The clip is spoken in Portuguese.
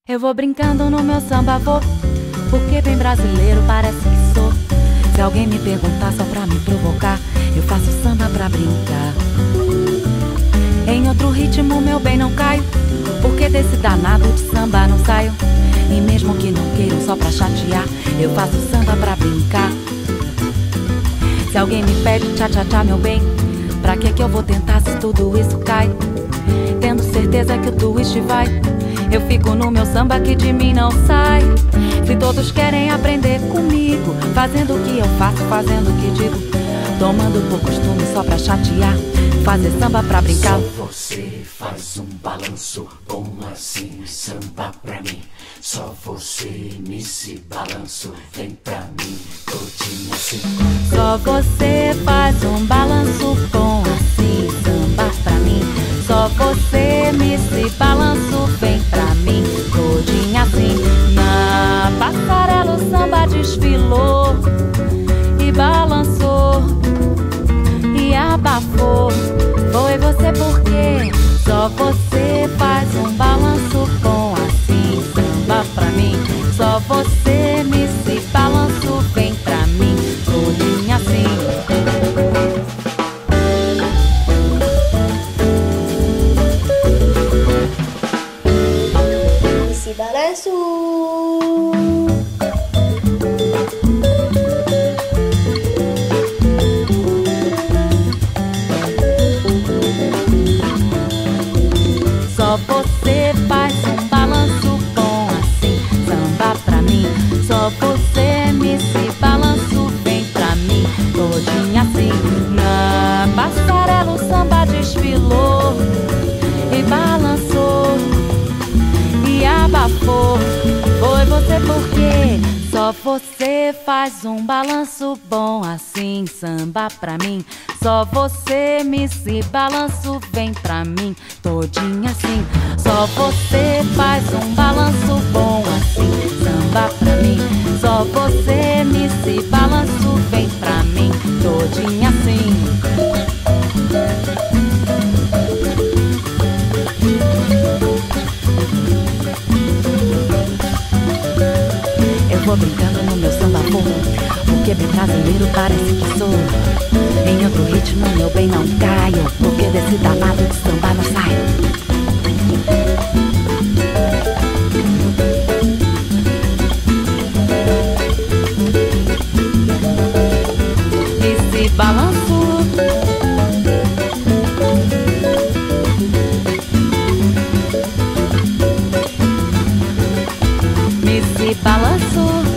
Eu vou brincando no meu samba, vou, porque bem brasileiro parece que sou. Se alguém me perguntar só pra me provocar, eu faço samba pra brincar. Em outro ritmo, meu bem, não caio, porque desse danado de samba não saio. E mesmo que não queiram só pra chatear, eu faço samba pra brincar. Se alguém me pede tchá-tchá-tchá, meu bem, pra que eu vou tentar se tudo isso cai? Tendo certeza que o twist vai, eu fico no meu samba que de mim não sai. Se todos querem aprender comigo, fazendo o que eu faço, fazendo o que digo, tomando por costume só pra chatear, fazer samba pra brincar. Só você faz um balanço bom assim, samba pra mim. Só você nesse balanço, vem pra mim, todinho assim. Só você faz um balanço bom assim, samba pra mim. Só você nesse balanço, vem pra mim, todinha assim. Na passarela o samba desfilou e balançou e abafou. Foi você porque só você faz um balanço bom assim, samba pra mim. Só você nesse balanço, vem pra mim, todinha assim. Esse balanço. Só você faz um balanço bom assim, samba pra mim. Só você nesse balanço, vem pra mim, todinha assim. Na passarela o samba desfilou e balançou e abafou. Foi você porque só você faz um balanço bom assim, samba pra mim. Só você nesse balanço, vem pra mim, todinha assim. Só você faz um balanço bom assim, samba pra mim. Só você nesse balanço, vem pra mim, todinha assim. Eu vou brincando no meu samba, vou, porque bem brasileiro parece que sou. Em outro ritmo, meu bem, não caio, porque desse danado de samba não saio. Esse balanço, esse balanço.